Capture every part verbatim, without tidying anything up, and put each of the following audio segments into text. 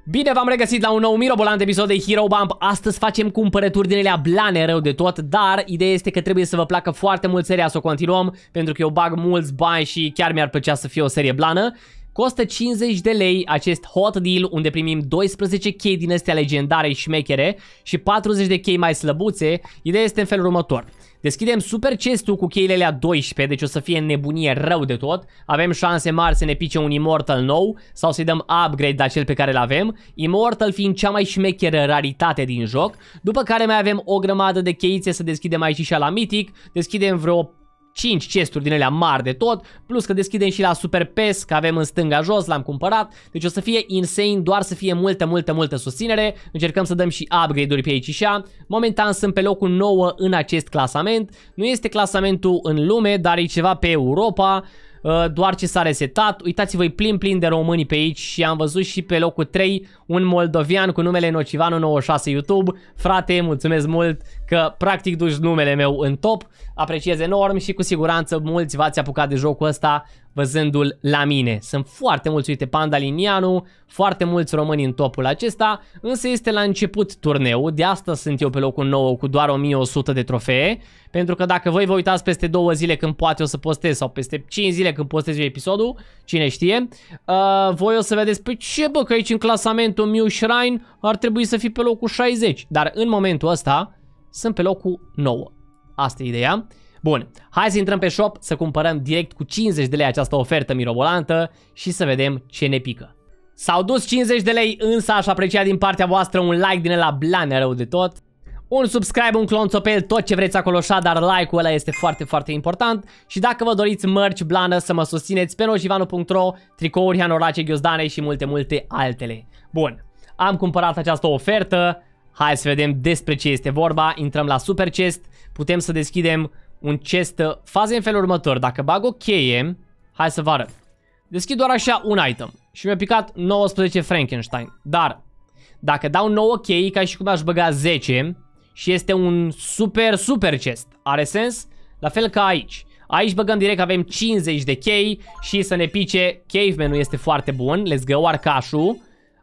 Bine v-am regăsit la un nou mirobolant episod de Hero Bump. Astăzi facem cumpărături din alea blane rău de tot, dar ideea este că trebuie să vă placă foarte mult seria, să o continuăm, pentru că eu bag mulți bani și chiar mi-ar plăcea să fie o serie blană. Costă cincizeci de lei acest hot deal, unde primim doisprezece chei din astea legendare și șmechere și patruzeci de chei mai slăbuțe. Ideea este în felul următor. Deschidem super chest-ul cu cheile alea doisprezece, deci o să fie nebunie rău de tot. Avem șanse mari să ne pice un Immortal nou sau să-i dăm upgrade la cel pe care îl avem. Immortal fiind cea mai șmecheră raritate din joc. După care mai avem o grămadă de cheițe să deschidem aici și la Mythic. Deschidem vreo cinci chesturi din alea mari de tot, plus că deschidem și la Super P E S, că avem în stânga jos, l-am cumpărat. Deci o să fie insane, doar să fie multă, multă, multă susținere. Încercăm să dăm și upgrade-uri pe aici și așa. Momentan sunt pe locul nouă în acest clasament. Nu este clasamentul în lume, dar e ceva pe Europa. Doar ce s-a resetat. Uitați-vă, e plin plin de români pe aici și am văzut și pe locul trei un moldovian cu numele Nocivanu nouăzeci și șase YouTube. Frate, mulțumesc mult că practic duci numele meu în top. Apreciez enorm și cu siguranță mulți v-ați apucat de jocul ăsta văzându-l la mine. Sunt foarte mulți, uite, Panda Linianu, foarte mulți români în topul acesta, însă este la început turneul, de asta sunt eu pe locul nouă cu doar o mie o sută de trofee, pentru că dacă voi vă uitați peste două zile când poate o să postez sau peste cinci zile când postez eu episodul, cine știe, uh, voi o să vedeți, pe ce bă, că aici în clasamentul Mew Shrine ar trebui să fii pe locul șaizeci, dar în momentul ăsta sunt pe locul nouă. Asta e ideea. Bun, hai să intrăm pe shop, să cumpărăm direct cu cincizeci de lei această ofertă mirobolantă și să vedem ce ne pică. S-au dus cincizeci de lei, însă aș aprecia din partea voastră un like din ăla blan rău de tot. Un subscribe, un clonțopel, tot ce vreți acolo așa, dar like-ul ăla este foarte, foarte important. Și dacă vă doriți merch blană să mă susțineți pe nocivanu punct ro, tricouri, hanorace, ghiozdane și multe, multe altele. Bun, am cumpărat această ofertă. Hai să vedem despre ce este vorba. Intrăm la super chest, putem să deschidem un chest. Faze în felul următor. Dacă bag o cheie, hai să vă arăt. Deschid doar așa un item și mi-a picat nouăsprezece Frankenstein. Dar dacă dau nouă chei, ca și cum aș băga zece și este un super, super chest. Are sens? La fel ca aici. Aici băgăm direct, avem cincizeci de chei și să ne pice. Caveman-ul este foarte bun. Let's go, Arcașul.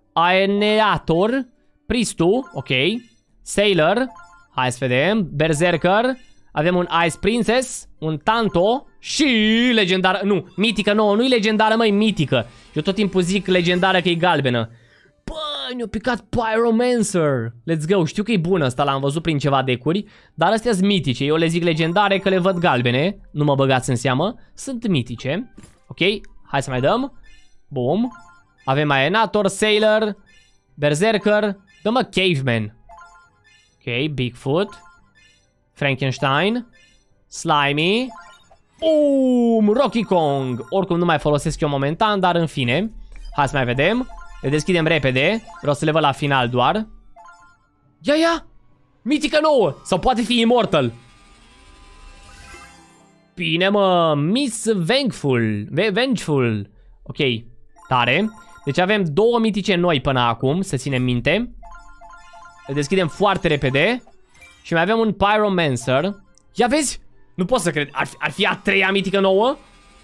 Aeneator. Pristu, ok. Sailor. Hai să vedem. Berserker. Avem un Ice Princess, un Tanto și legendară, nu, mitică nouă, nu-i legendară, măi, mitică. Eu tot timpul zic legendară că e galbenă. Bă, ne-a picat Pyromancer. Let's go, știu că e bună asta, l-am văzut prin ceva decuri, dar astea sunt mitice, eu le zic legendare că le văd galbene, nu mă băgați în seamă, sunt mitice. Ok, hai să mai dăm. Bum. Avem Aenator, Sailor, Berserker, dă-mă Caveman. Ok, Bigfoot. Frankenstein, Slimy, Boom, Rocky Kong. Oricum nu mai folosesc eu momentan, dar în fine. Hai să mai vedem. Le deschidem repede. Vreau să le văd la final doar. Ia, ia! Mitică nouă! Sau poate fi Immortal. Bine, mă! Miss Vengeful. Vengeful. Ok, tare. Deci avem două mitice noi până acum, să ținem minte. Le deschidem foarte repede. Și mai avem un Pyromancer. Ia vezi? Nu pot să cred. Ar fi, ar fi a treia mitică nouă?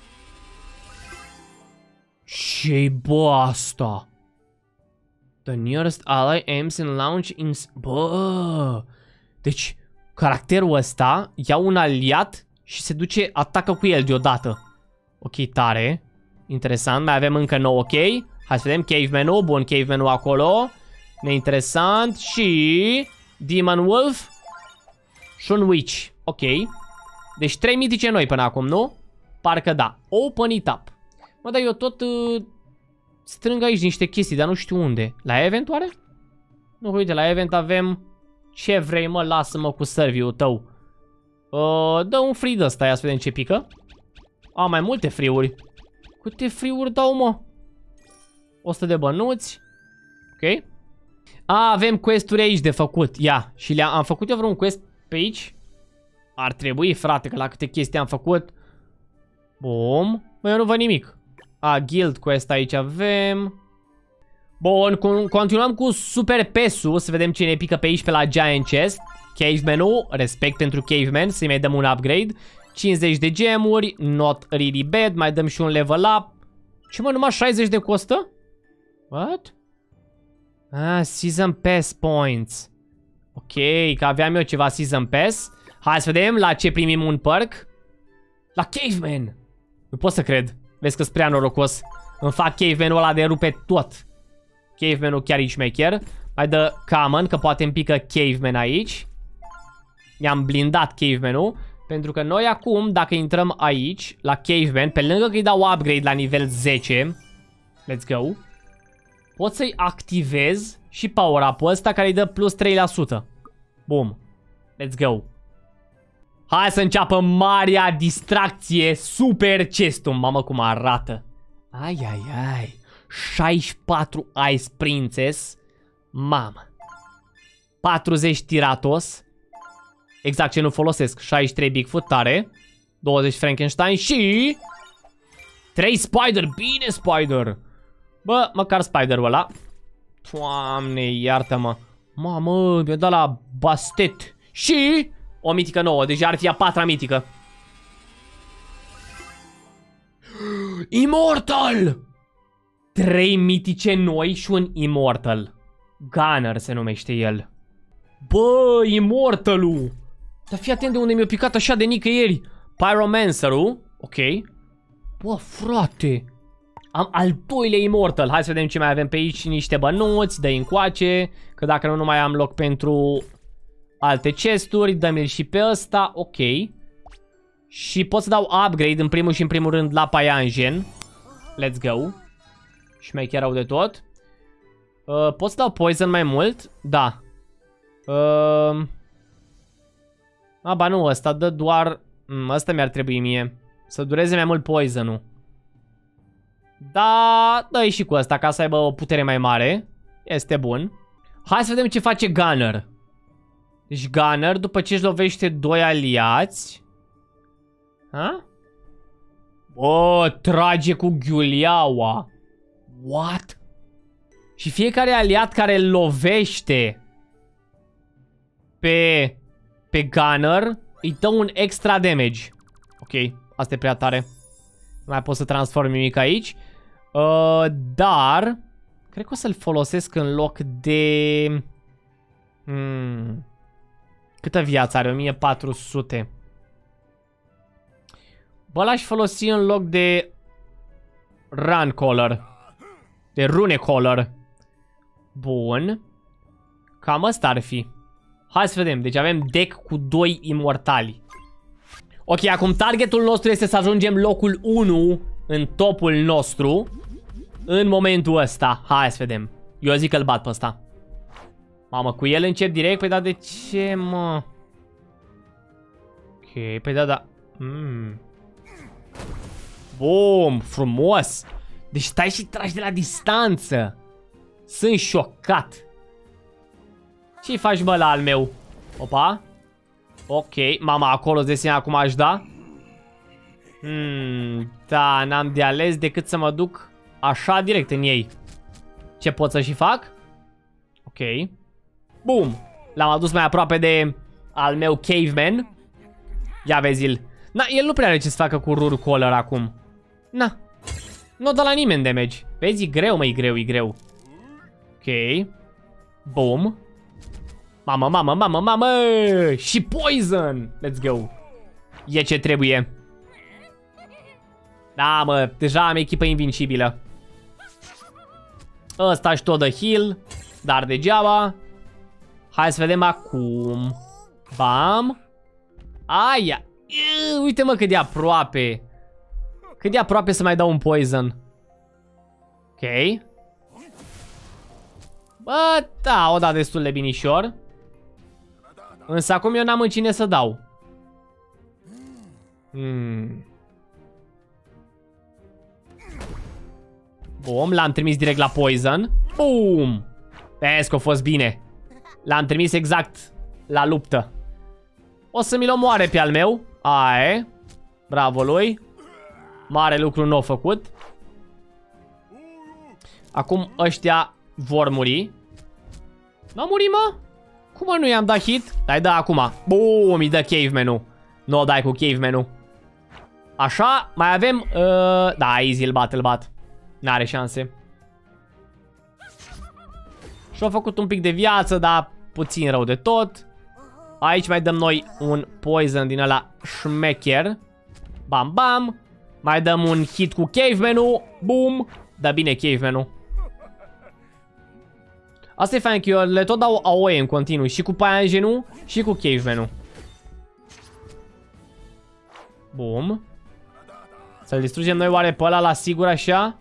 Ce-i bă asta? The nearest ally aims and launch in... Bă! Deci, caracterul ăsta ia un aliat și se duce, atacă cu el deodată. Ok, tare. Interesant. Mai avem încă nouă, ok. Hai să vedem. Caveman-ul. Bun, Caveman-ul acolo. Neinteresant. Și... Demon Wolf. Și un Witch. Ok. Deci trei mitice noi până acum, nu? Parcă da. Open it up. Mă, dar eu tot uh, strâng aici niște chestii, dar nu știu unde. La event oare? Nu, uite, la event avem... Ce vrei, mă? Lasă-mă cu serviciul tău. Uh, dă un free de ăsta, ia să vedem ce pică. Am mai multe free-uri. Câte free-uri dau, mă? o sută de bănuți. Ok. A, avem quest-uri aici de făcut. Ia, și le-am am făcut eu vreun quest pe aici? Ar trebui, frate, că la câte chestii am făcut. Bum. Bă, eu nu văd nimic. A, guild quest aici avem. Bun, continuăm cu super P E S-ul. Să vedem ce ne pică pe aici pe la Giant Chest. Caveman-ul, respect pentru Caveman. Să-i mai dăm un upgrade. cincizeci de gemuri, not really bad. Mai dăm și un level up. Ce mă, numai șaizeci de costă? What? Ah, Season Pass Points. Ok, că aveam eu ceva Season Pass. Hai să vedem la ce primim un perk. La Caveman. Nu pot să cred. Vezi că-s prea norocos. Îmi fac Caveman-ul ăla de rupe tot. Caveman-ul chiar e șmecher. Mai dă Common, că poate îmi pică Caveman aici. I-am blindat Caveman-ul. Pentru că noi acum, dacă intrăm aici, la Caveman, pe lângă că îi dau upgrade la nivel zece, let's go, pot să-i activez și power-up-ul ăsta care îi dă plus trei la sută. Bum. Let's go. Hai să înceapă marea distracție, Super Chestum. Mamă cum arată. Ai, ai, ai. șaizeci și patru Ice Princess. Mamă. patruzeci Tiratos. Exact ce nu folosesc. șaizeci și trei Bigfoot, tare. douăzeci Frankenstein și... trei Spider. Bine, Spider. Bă, măcar Spider-ul ăla. Doamne, iartă-mă. Mamă, mi-a dat la bastet. Și... o mitică nouă, deja ar fi a patra mitică. Immortal! Trei mitice noi și un Immortal. Gunner se numește el. Bă, Immortal-ul! Dar fii atent de unde mi-a picat așa de nicăieri. Pyromancer-ul. Ok. Bă, frate. Am al doilea Immortal. Hai să vedem ce mai avem pe aici. Niște bănuți, dă-i încoace. Că dacă nu, nu mai am loc pentru alte chesturi. Dă-mi-l și pe ăsta. Ok. Și pot să dau upgrade în primul și în primul rând la Paianjen. Let's go. Și mai chiar au de tot. Uh, pot să dau poison mai mult? Da. Uh... A, ba nu, ăsta dă doar... Mm, ăsta mi-ar trebui mie. Să dureze mai mult poison-ul. Da, dă-i și cu ăsta ca să aibă o putere mai mare. Este bun. Hai să vedem ce face Gunner. Deci Gunner, după ce își lovește doi aliați... Ha? Bă, trage cu ghiuliaua. What? Și fiecare aliat care îl lovește pe, pe Gunner îi dă un extra damage. Ok, asta e prea tare. Nu mai pot să transform nimic aici. Uh, dar cred că o să-l folosesc în loc de... Hmm. Câtă viață are? o mie patru sute. Bă, l-aș folosi în loc de Run Color. De Rune Color. Bun. Cam asta ar fi. Hai să vedem. Deci avem deck cu doi imortali. Ok, acum targetul nostru este să ajungem locul unu în topul nostru. În momentul ăsta. Hai să vedem. Eu zic că îl bat pe ăsta. Mamă, cu el încep direct? Păi da, de ce, mă? Ok, păi da, da. Mm. Bum, frumos. Deci stai și tragi de la distanță. Sunt șocat. Ce-i faci, bă, la al meu? Opa. Ok, mama, acolo de sine acum aș da. Hmm, da, n-am de ales decât să mă duc așa direct în ei. Ce pot să și fac? Ok. Bum. L-am adus mai aproape de al meu Caveman. Ia vezi-l. Na, el nu prea are ce să facă cu Rur Color acum. Na. Nu dă la nimeni damage. Vezi, e greu, mă, e greu, e greu. Ok. Bum. Mamă, mamă, mamă, mamă. Și poison. Let's go. E ce trebuie. Da, mă, deja am echipă invincibilă. Ăsta-și tot dă heal. Dar degeaba. Hai să vedem acum. Bam. Aia. Iu, uite, mă, cât de aproape. Cât de aproape să mai dau un poison. Ok. Bă, da, o da destul de binișor. Însă acum eu n-am în cine să dau. Hmm. Bum, l-am trimis direct la poison. Bum. Vezi că a fost bine. L-am trimis exact la luptă. O să mi-l omoare pe al meu. Aie. Bravo lui. Mare lucru n-a făcut. Acum ăștia vor muri. N-a murit, mă? Cum nu i-am dat hit? Dai, da, acum. Bum, îi dă Caveman-ul. Nu o dai cu Caveman-ul. Așa, mai avem... Uh, da, easy, îl bat, îl bat. N-are șanse. Și-a făcut un pic de viață, dar puțin rău de tot. Aici mai dăm noi un poison din ăla șmecher. Bam, bam. Mai dăm un hit cu caveman-ul. Boom. Da bine caveman-ul. Asta e fain că eu le tot dau A O E în continuu. Și cu paianjenul și cu caveman-ul. Boom. Să-l distrugem noi oare pe ăla la sigur așa?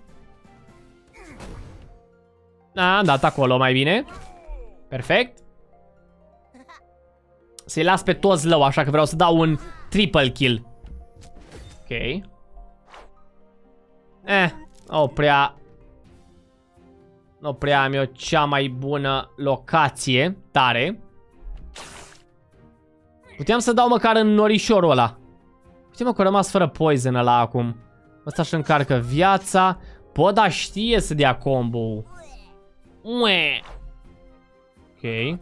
A, am dat acolo mai bine. Perfect. Să-i las pe toți low, așa că vreau să dau un triple kill. Ok. Eh, o prea... Nu prea am eu cea mai bună locație. Tare. Puteam să dau măcar în norișorul ăla. Uite mă că a rămas fără poison ăla acum. Ăsta își încarcă viața. Bă, dar știe să dea combo. Ue. Ok.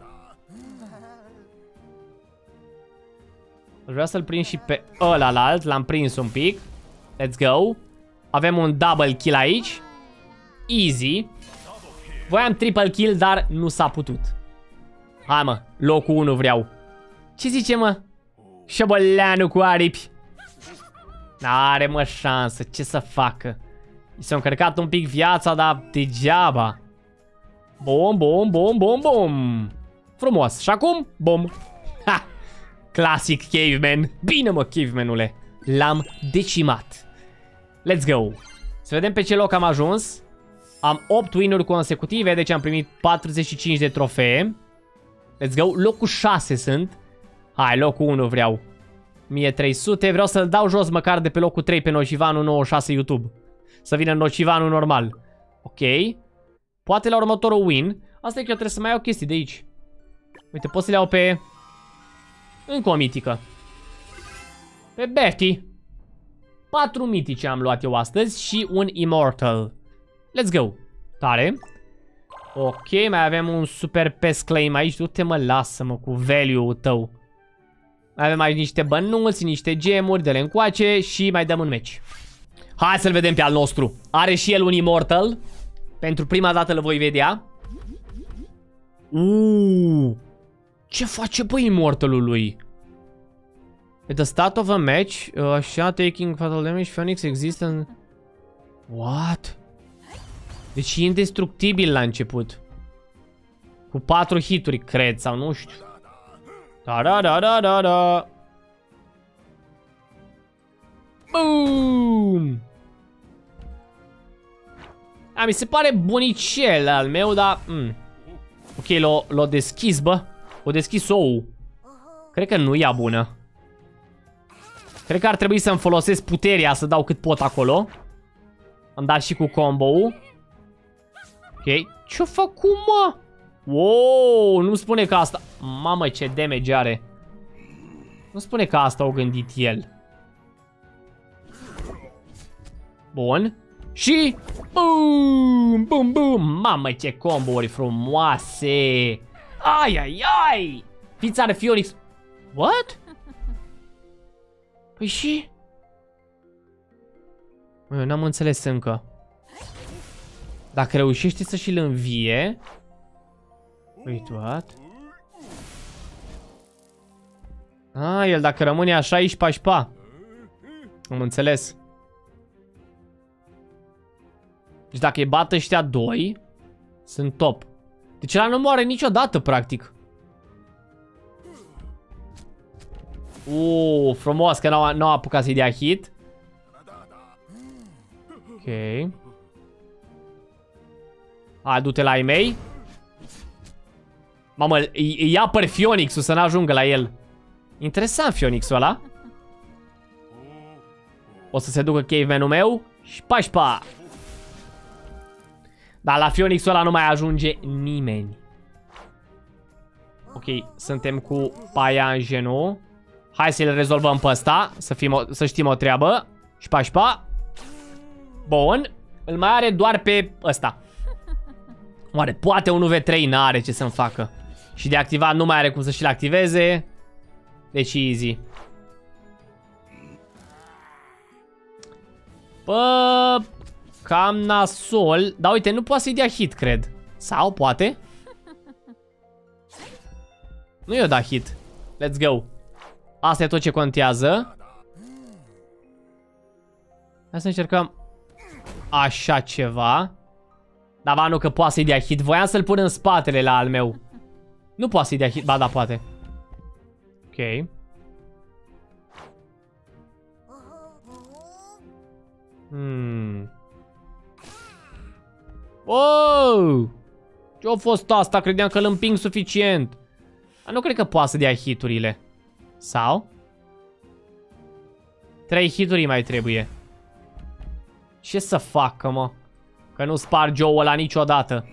Aș vrea să-l prind și pe ălalalt. L-am prins un pic. Let's go. Avem un double kill aici. Easy. Voiam triple kill, dar nu s-a putut. Hai mă, locul unu vreau. Ce zice mă? Șoboleanu cu aripi. N-are mă șansă, ce să facă? I s-a încărcat un pic viața, dar degeaba. Bom, bom, bom, bom, bom. Frumos. Și acum, bom. Ha! Classic caveman. Bine mă, cavemanule. L-am decimat. Let's go. Să vedem pe ce loc am ajuns. Am opt win-uri consecutive, deci am primit patruzeci și cinci de trofee. Let's go. Locul șase sunt. Hai, locul unu vreau. o mie trei sute. Vreau să-l dau jos măcar de pe locul trei pe Nocivanul nouăzeci și șase YouTube. Să vină Nocivanul normal. Ok. Poate la următorul win. Asta e că eu trebuie să mai iau chestii de aici. Uite, pot să le iau pe... Încă o mitică. Pe Betty. Patru mitice am luat eu astăzi și un Immortal. Let's go. Tare. Ok, mai avem un super pest claim aici. Du-te mă, lasă-mă cu value-ul tău. Mai avem aici niște bănuți, niște gemuri, de le încoace și mai dăm un match. Hai să-l vedem pe al nostru. Are și el un Immortal. Pentru prima dată îl voi vedea. Uuu. Ce face bă Immortalul lui? At the start of a match, așa, taking fatal damage, Phoenix există în... What? Deci e indestructibil la început. Cu patru hituri, cred, sau nu știu. Da, da, da, da, da, da. Boom! A, mi se pare bunicel al meu, dar... Mm. Ok, l-o deschis, bă. O deschis ou. Cred că nu e bună. Cred că ar trebui să-mi folosesc puterea să dau cât pot acolo. Am dat și cu combo-ul. Ok. Ce-o făcut, mă? Wow, nu spune că asta... Mamă, ce damage are. Nu spune că asta o gândit el. Bun. Și... Boom, boom, boom. Mamă, ce combo-uri frumoase. Ai, ai, ai. Fiți are Phoenix. What? Păi și? Eu n-am înțeles încă. Dacă reușește să și-l învie... Wait, what? Ah, el dacă rămâne așa, ești pașpa. Am înțeles. Deci dacă îi bat ăștia doi, sunt top. Deci ăla nu moare niciodată, practic. Uuu, frumos că n-au n-au apucat să-i dea hit. Ok. Hai, du-te la ei mei. Mamă, îi ia per Phoenix-ul să n-ajungă la el. Interesant Phoenix-ul ăla. O să se ducă caveman-ul meu. Și pașpa. Dar la Phoenix-ul ăla nu mai ajunge nimeni. Ok, suntem cu paianjenul. Hai să-l rezolvăm pe ăsta. Să, fim o, să știm o treabă. Și pașpa. Bun. Îl mai are doar pe ăsta. Oare poate un U V trei? N-are ce să-mi facă. Și de activat nu mai are cum să și-l activeze. Deci easy. Bă, cam nasol. Dar uite, nu poate să-i dea hit, cred. Sau poate? Nu i-o dat hit. Let's go. Asta e tot ce contează. Hai să încercăm așa ceva. Dar ba nu că poate să-i dea hit. Voiam să-l pun în spatele la al meu. Nu poate să-i dea hit. Ba da, poate. Ok. Hmm. Oh! Ce-a fost asta? Credeam că îl împing suficient. Dar nu cred că poate să dea hiturile. Sau? Trei hituri mai trebuie. Ce să facă, mă? Că nu sparge ouă ăla niciodată.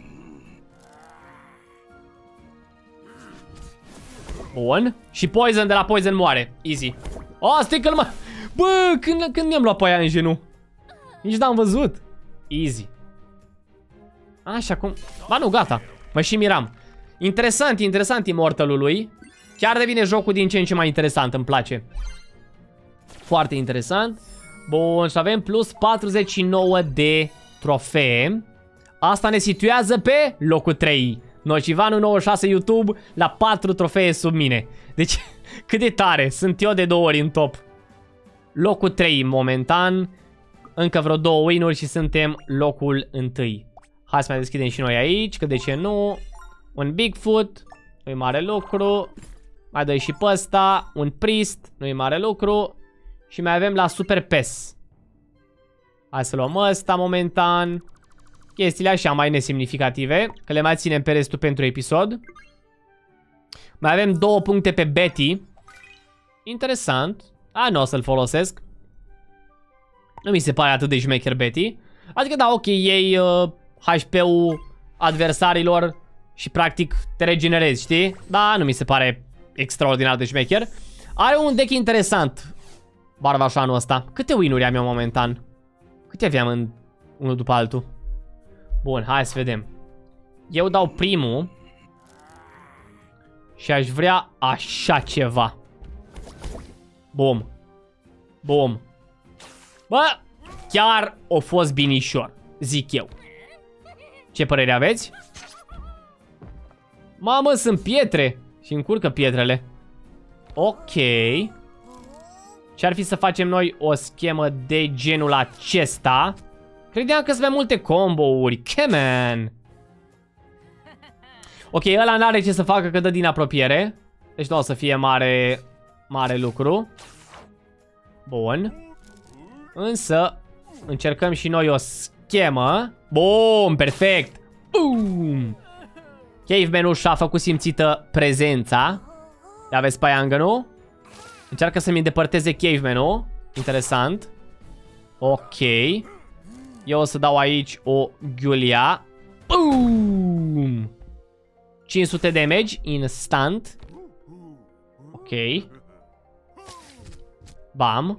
Bun. Și Poison de la Poison moare. Easy. Oh, stick-l, mă! Bă, când, când mi-am luat pe aia în genul? Nici n-am văzut. Easy. Așa cum... Ba nu, gata. Mă și miram. Interesant, interesant Immortalul lui. Chiar devine jocul din ce în ce mai interesant, îmi place. Foarte interesant. Bun, și avem plus patruzeci și nouă de trofee. Asta ne situează pe locul trei. Nocivanu nouăzeci și șase YouTube la patru trofee sub mine. Deci, cât de tare. Sunt eu de două ori în top. Locul trei momentan. Încă vreo două win-uri și suntem locul întâi. Hai să mai deschidem și noi aici, că de ce nu. Un Bigfoot, nu-i mare lucru. Mai dă și pe ăsta. Un Priest, nu-i mare lucru. Și mai avem la Super P E S. Hai să luăm ăsta momentan. Chestiile așa mai nesemnificative, că le mai ținem pe restul pentru episod. Mai avem două puncte pe Betty. Interesant. A, nu o să-l folosesc. Nu mi se pare atât de șmecher Betty. Adică da, ok, iei uh, H P-ul adversarilor și practic te regenerezi, știi? Da, nu mi se pare extraordinar de șmecher. Are un deck interesant Barbașanul ăsta. Câte win-uri am eu momentan? Câte aveam în unul după altul? Bun, hai să vedem. Eu dau primul. Și aș vrea așa ceva. Bum. Bum. Bă, chiar a fost binișor, zic eu. Ce părere aveți? Mamă, sunt pietre. Și încurcă pietrele. Ok. Ce-ar fi să facem noi o schemă de genul acesta? Credeam că sunt mai multe combo-uri. Come on. Ok, ăla n-are ce să facă că dă din apropiere. Deci nu o să fie mare, mare lucru. Bun. Însă încercăm și noi o schemă. Bun, perfect. Boom. Caveman-ul și-a făcut simțită prezența. Ia vezi pe aia, nu? Încearcă să-mi îndepărteze Caveman-ul. Interesant. Ok. Eu o să dau aici o Giulia. Boom! cinci sute damage instant. Ok. Bam.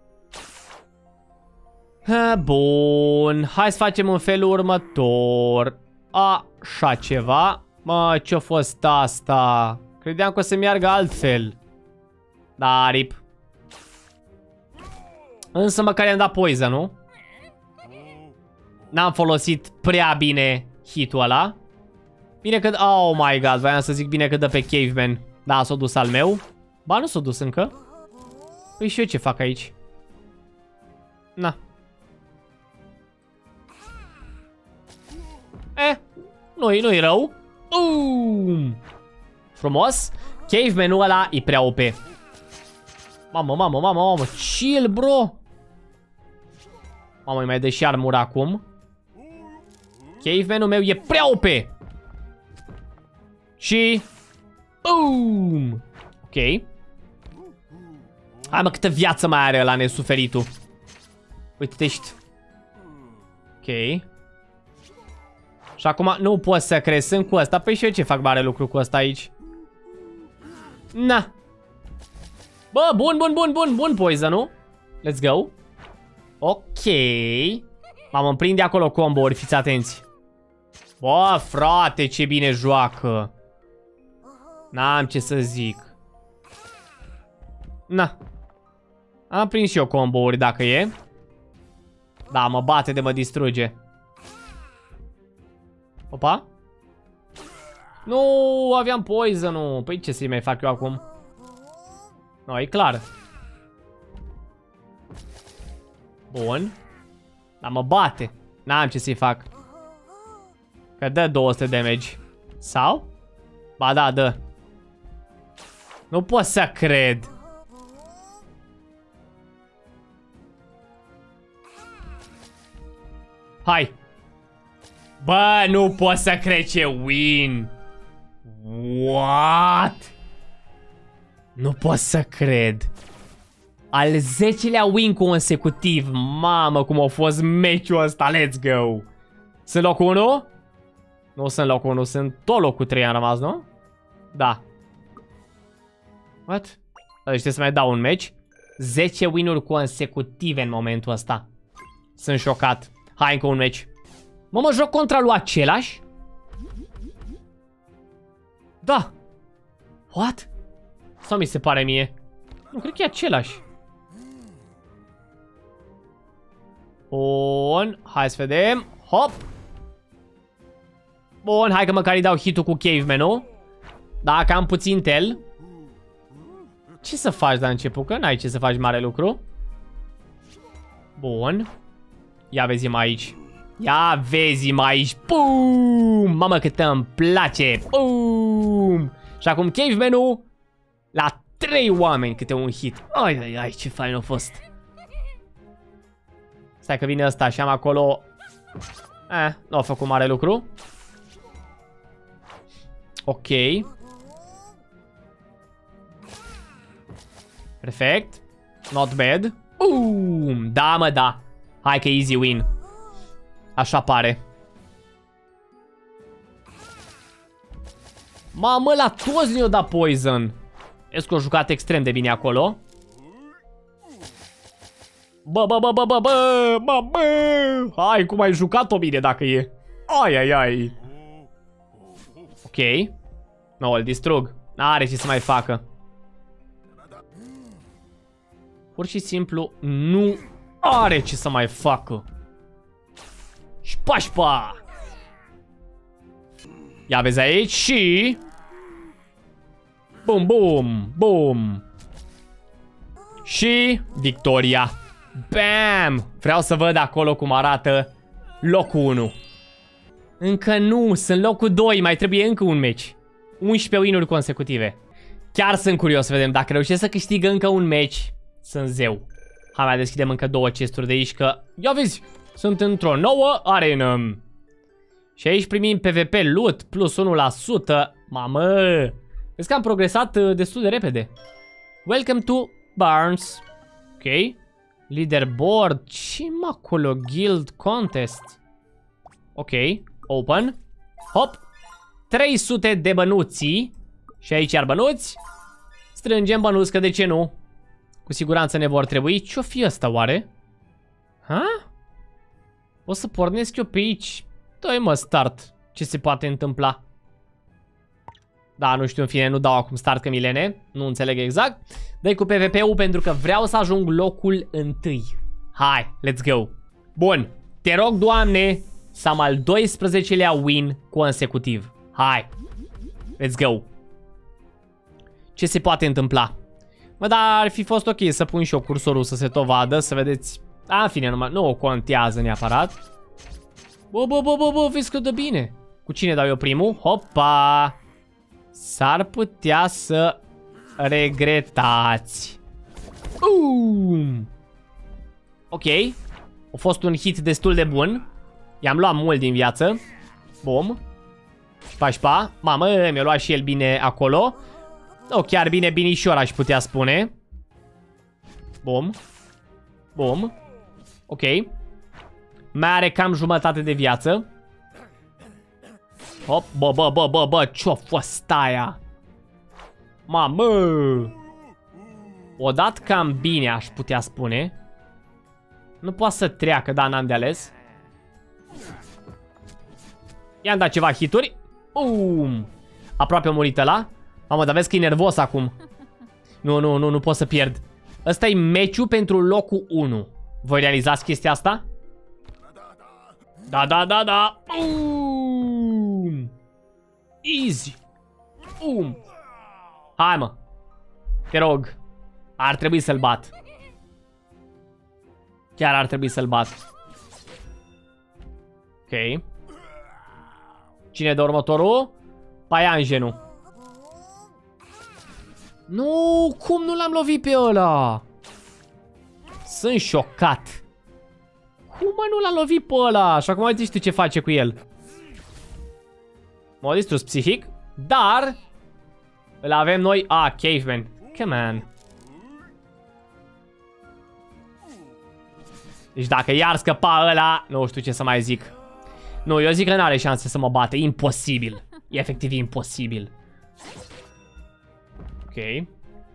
Ha, bun. Hai să facem în felul următor. Așa ceva. Mă, ce-a fost asta? Credeam că o să meargă altfel. Da, rip. Însă măcar i-am dat poison, nu? N-am folosit prea bine hit-ul ăla. Bine că... Oh my god, voiam să zic bine că dă pe Caveman. Da, s-a dus al meu. Ba, nu s-a dus încă. Păi și eu ce fac aici? Na. Eh, nu-i nu-i rău. Boom! Frumos. Caveman-ul ăla e prea O P. Mamă, mamă, mamă, mamă. Chill, bro. Mamă, îi mai dă și armura acum. Caveman-ul meu e prea O P. Și... Boom! Ok. Hai mă, câtă viață mai are ăla nesuferitul. Uite-te, ești. Ok. Și acum nu pot să crezi, sunt cu ăsta. Păi și eu ce fac mare lucru cu ăsta aici? Na. Bă, bun, bun, bun, bun, bun poison, nu? Let's go. Ok. M-am împrinde acolo combo-uri, fiți atenți. Bă, frate, ce bine joacă. N-am ce să zic. Na. Am prins și eu combo-uri dacă e. Da, mă bate de mă distruge. Opa. Nu, aveam poison-ul. Păi ce să-i mai fac eu acum? Nu, e clar. Bun. Dar mă bate. N-am ce să-i fac. Că dă două sute damage. Sau? Ba da, dă. Nu pot să cred. Hai. Bă, nu pot să cred ce win. What? Nu pot să cred. Al zecelea win consecutiv. Mamă, cum a fost meciul ăsta. Let's go. Sunt locul unu? Nu sunt locul unu, sunt tot locul trei am rămas, nu? Da. What? Deci trebuie să mai dau un meci. zece win-uri consecutive în momentul ăsta. Sunt șocat. Hai încă un meci. Mă, mă joc contra lui același? Da. What? Sau mi se pare mie? Nu, cred că e același. Bun, hai să vedem. Hop. Bun, hai că măcar îi dau hit-ul cu Caveman-ul. Dacă am puțin tel. Ce să faci la început? Că n-ai ce să faci mare lucru. Bun. Ia vezi-mă aici. Ia vezi-mă aici. Pum! Mamă cât îmi place. Pum! Și acum Caveman-ul la trei oameni câte un hit. Ai, ai, ai, ce fain a fost. Stai că vine ăsta și am acolo. Eh, nu a făcut mare lucru. Ok. Perfect. Not bad. Boom! Da, mă, da. Hai că easy win. Așa pare. Mamă, la toți ne-o dat poison. Vezi că a jucat extrem de bine acolo. Bă, bă, bă, bă, bă, bă, bă, bă. Hai, cum ai jucat-o bine dacă e. Ai, ai, ai. Ok. No, îl distrug. N-are ce să mai facă. Pur și simplu nu are ce să mai facă. Șpașpa! Ia vezi aici și... Bum, bum, bum. Și victoria. Bam! Vreau să văd acolo cum arată locul unu. Încă nu, sunt locul doi, mai trebuie încă un meci. unsprezece win-uri consecutive. Chiar sunt curios să vedem dacă reușesc să câștig încă un meci. Sunt zeu. Hai, mai deschidem încă două chesturi de aici că... Ia vezi, sunt într-o nouă arenă. Și aici primim P V P loot plus unu la sută. Mamă! Vezi că am progresat destul de repede. Welcome to Barnes. Ok. Leaderboard. Ce-mă acolo? Guild contest. Ok. Open. Hop. trei sute de bănuții. Și aici iar bănuți. Strângem bănuți, că de ce nu? Cu siguranță ne vor trebui. Ce-o fi ăsta oare? Ha? O să pornesc eu pe aici. Dă-i mă start. Ce se poate întâmpla? Da, nu știu, în fine, nu dau acum start că milene. Nu înțeleg exact. Dă-i cu P V P-ul pentru că vreau să ajung locul întâi. Hai, let's go. Bun, te rog, Doamne, să am al doisprezecelea win consecutiv. Hai, let's go. Ce se poate întâmpla? Mă, dar ar fi fost ok să pun și eu cursorul să se tot vadă, să vedeți. A, în fine, numai, nu o contează neapărat. Bă, bă, bă, bă, bă, vezi că dă bine. Cu cine dau eu primul? Hopa! S-ar putea să regretați. Boom! Ok. A fost un hit destul de bun. I-am luat mult din viață. Bum. Șpa, șpa. Mamă, mi-a luat și el bine acolo. Nu, chiar bine, binișor aș putea spune. Bum. Bum. Ok. Mai are cam jumătate de viață. Hop, bă, bă, bă, bă, bă, ce-a fost aia? Mamă! O dat cam bine, aș putea spune. Nu poate să treacă, da, n-am de ales. I-am dat ceva hituri. Bum! Aproape a murit ăla. Mamă, dar vezi că e nervos acum. Nu, nu, nu, nu pot să pierd. Ăsta e meciul pentru locul unu. Voi realizați chestia asta? Da, da, da, da. Boom! Easy. Um. Hai, mă. Te rog. Ar trebui să-l bat. Chiar ar trebui să-l bat. Ok. Cine de următorul? Paianjenul. Nu, cum nu l-am lovit pe ăla? Sunt șocat. Cum mă nu l-am lovit pe ăla? Și acum uite și tu ce face cu el. M-a distrus psihic. Dar îl avem noi. Ah, Caveman. Come on. Deci dacă iar scăpa ăla, nu știu ce să mai zic. Nu, eu zic că n-are șanse să mă bate. Imposibil. E efectiv imposibil. Ok.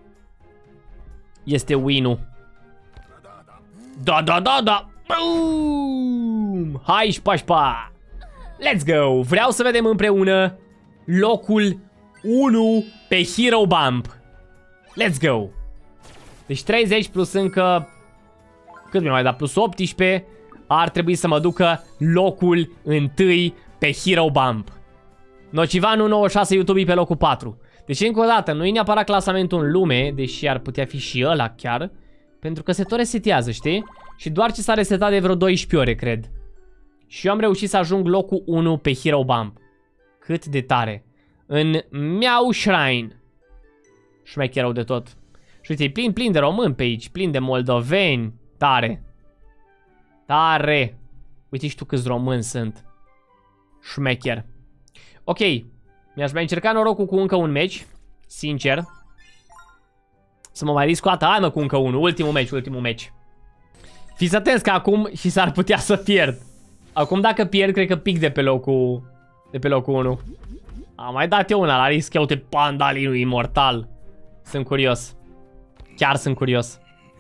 Este win-ul. Da, da, da, da. Boom! Hai, șpașpa. Let's go. Vreau să vedem împreună locul unu pe Hero Bump. Let's go. Deci treizeci plus încă... Cât mi-a mai dat? Plus optsprezece. Ar trebui să mă ducă locul întâi pe Hero Bump. Nocivanu nouăzeci și șase YouTube pe locul patru. Deci încă o dată, nu e neapărat clasamentul în lume, deși ar putea fi și ăla chiar, pentru că se tot resetează, știi? Și doar ce s-a resetat de vreo doisprezece ore, cred. Și eu am reușit să ajung locul unu pe Hero Bump. Cât de tare. În Meow Shrine. Șmecher rău de tot. Și uite, e plin, plin de români pe aici, plin de moldoveni. Tare. Tare. Uite și tu câți români sunt. Șmecher. Ok. Mi-aș mai încerca norocul cu încă un meci. Sincer. Să mă mai risc o dată. Hai mă cu încă unul. Ultimul meci, ultimul meci. Fiți atenți că acum și s-ar putea să pierd. Acum dacă pierd, cred că pic de pe locul De pe locul unu. Am mai dat eu una la risc. Uite pandalinul imortal. Sunt curios. Chiar sunt curios.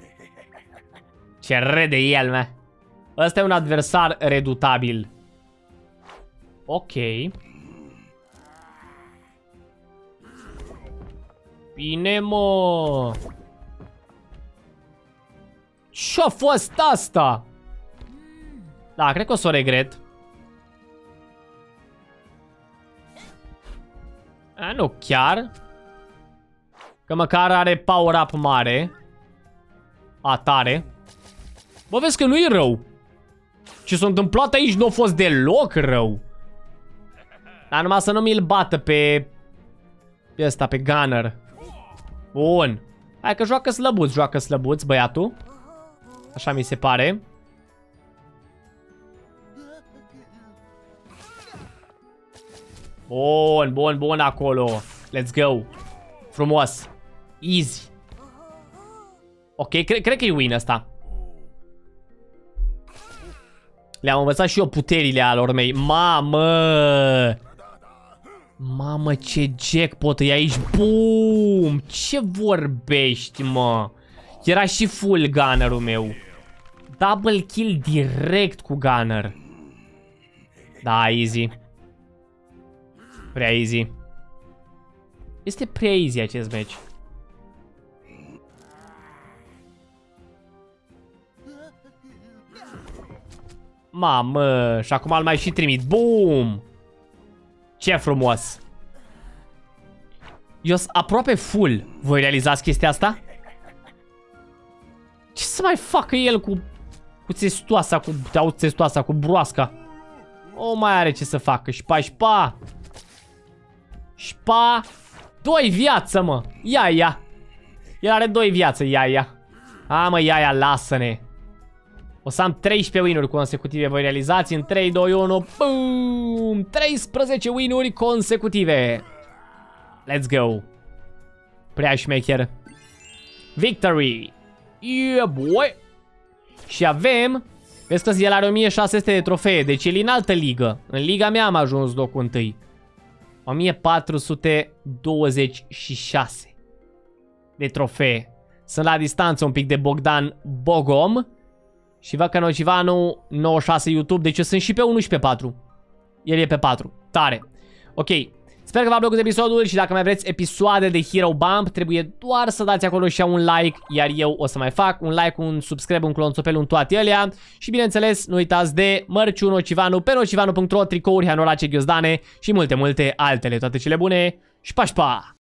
Ce rede el, mă. Ăsta e un adversar redutabil. Ok. Bine, mă. Ce-a fost asta? Da, cred că o să o regret. A, nu chiar. Că măcar are power-up mare. A, tare. Bă, vezi că nu e rău. Ce s-a întâmplat aici nu a fost deloc rău. Dar numai să nu mi-l bată pe... Pe ăsta, pe Gunner. Bun. Hai că joacă slăbuț, joacă slăbuț băiatul. Așa mi se pare. Bun, bun, bun acolo. Let's go. Frumos. Easy. Ok, cre cred că e win ăsta. Le-am învățat și eu puterile alor mei. Mamă! Mamă, ce jackpot e aici. Boom! Ce vorbești, mă? Era și full gunner-ul meu. Double kill direct cu gunner. Da, easy. Prea easy. Este prea easy acest match. Mamă, și acum îl mai și trimit. Boom! Ce frumos. Eu sunt aproape full. Voi realizați chestia asta? Ce să mai facă el cu Cu țestoasa, cu Te țestoasa, cu broasca. O mai are ce să facă. Șpa, șpa. Șpa. Doi viață, mă. Ia, ia. El are doi viață, ia, ia. A, mă, ia, ia, lasă-ne. O să am treisprezece win-uri consecutive. Voi realizați în trei, doi, unu. Boom! treisprezece win-uri consecutive. Let's go. Prea șmecher. Victory. Yeah, boy. Și avem... Vezi că el are o mie șase sute de trofee. Deci el e în altă ligă. În liga mea am ajuns locul întâi. o mie patru sute douăzeci și șase de trofee. Sunt la distanță un pic de Bogdan Bogom. Și văd că Nocivanu nouăzeci și șase YouTube. Deci eu sunt și pe unu și pe patru. El e pe patru. Tare. Ok. Sper că v-a plăcut episodul și dacă mai vreți episoade de Hero Bump, trebuie doar să dați acolo și un like, iar eu o să mai fac un like, un subscribe, un clonțopel, un toate alea. Și bineînțeles, nu uitați de mărciu Nocivanu pe nocivanu punct ro, tricouri, hanorace, ghiozdane și multe, multe altele. Toate cele bune și pa, pa!